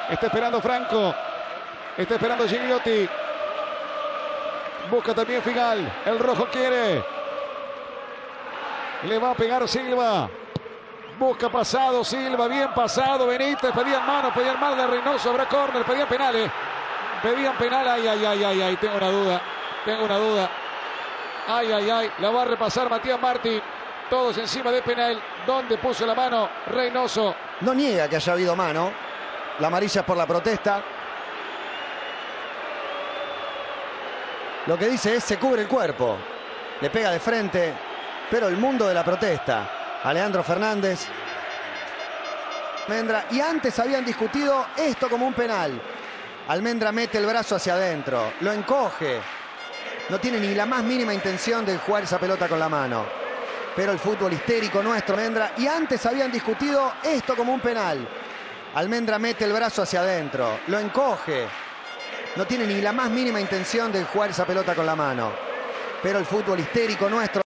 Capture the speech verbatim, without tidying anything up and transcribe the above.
Está esperando Franco. Está esperando Gigliotti. Busca también Figal. El rojo quiere. Le va a pegar Silva. Busca pasado Silva. Bien pasado Benítez. Pedían mano. Pedían mal de Reynoso. Habrá córner. Pedían penales. Pedían penal. Ay, ay, ay, ay, ay. Tengo una duda. Tengo una duda. Ay, ay, ay. La va a repasar Matías Martín. Todos encima de penal. ¿Dónde puso la mano Reynoso? No niega que haya habido mano. La amarilla es por la protesta. Lo que dice es se cubre el cuerpo. Le pega de frente. Pero el mundo de la protesta. Alejandro Fernández. Almendra. Y antes habían discutido esto como un penal. Almendra mete el brazo hacia adentro. Lo encoge. No tiene ni la más mínima intención de jugar esa pelota con la mano. Pero el fútbol histérico nuestro, Almendra. Y antes habían discutido esto como un penal. Almendra mete el brazo hacia adentro. Lo encoge. No tiene ni la más mínima intención de jugar esa pelota con la mano. Pero el fútbol histérico nuestro.